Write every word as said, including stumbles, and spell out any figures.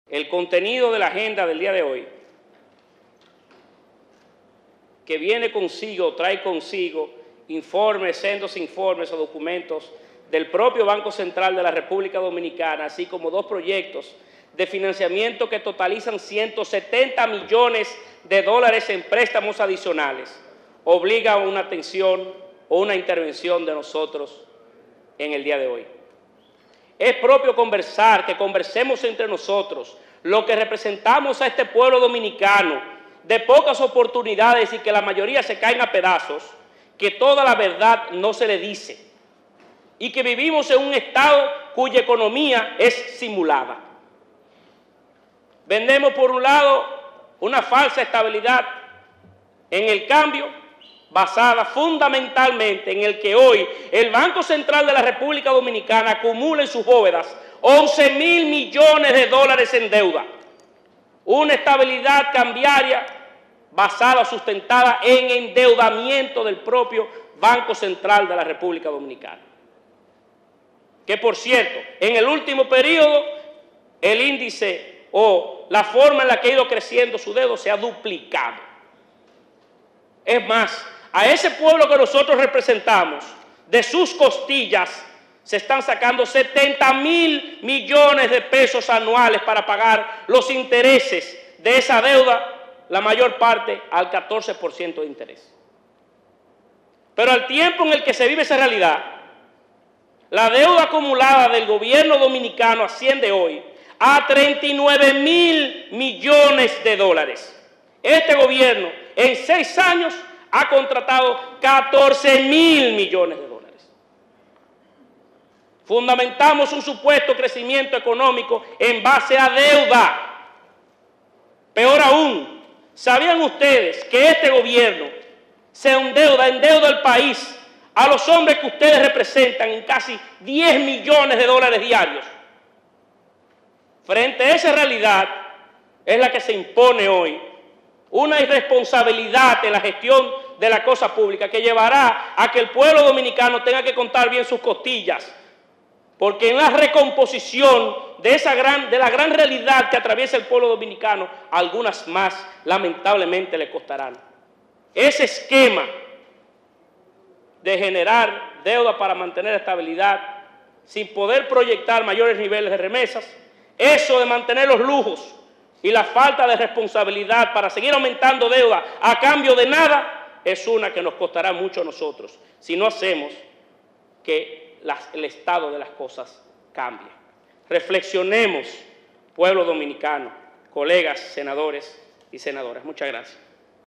El contenido de la agenda del día de hoy, que viene consigo, trae consigo informes, sendos informes o documentos del propio Banco Central de la República Dominicana, así como dos proyectos de financiamiento que totalizan ciento setenta millones de dólares en préstamos adicionales, obliga a una atención o una intervención de nosotros en el día de hoy. Es propio conversar, que conversemos entre nosotros, lo que representamos a este pueblo dominicano, de pocas oportunidades y que la mayoría se caen a pedazos, que toda la verdad no se le dice y que vivimos en un estado cuya economía es simulada. Vendemos por un lado una falsa estabilidad en el cambio, basada fundamentalmente en el que hoy el Banco Central de la República Dominicana acumula en sus bóvedas once mil millones de dólares en deuda. Una estabilidad cambiaria basada, sustentada en endeudamiento del propio Banco Central de la República Dominicana. Que, por cierto, en el último periodo, el índice o la forma en la que ha ido creciendo su deuda se ha duplicado. Es más, a ese pueblo que nosotros representamos, de sus costillas, se están sacando setenta mil millones de pesos anuales para pagar los intereses de esa deuda, la mayor parte al catorce por ciento de interés. Pero al tiempo en el que se vive esa realidad, la deuda acumulada del gobierno dominicano asciende hoy a treinta y nueve mil millones de dólares. Este gobierno en seis años ha contratado catorce mil millones de dólares. Fundamentamos un supuesto crecimiento económico en base a deuda. Peor aún, ¿sabían ustedes que este gobierno se endeuda, endeuda al país, a los hombres que ustedes representan, en casi diez millones de dólares diarios? Frente a esa realidad es la que se impone hoy una irresponsabilidad en la gestión de la cosa pública que llevará a que el pueblo dominicano tenga que contar bien sus costillas, porque en la recomposición de, esa gran, de la gran realidad que atraviesa el pueblo dominicano, algunas más lamentablemente le costarán. Ese esquema de generar deuda para mantener estabilidad sin poder proyectar mayores niveles de remesas, eso de mantener los lujos y la falta de responsabilidad para seguir aumentando deuda a cambio de nada, es una que nos costará mucho a nosotros si no hacemos que las, el estado de las cosas cambie. Reflexionemos, pueblo dominicano, colegas senadores y senadoras. Muchas gracias.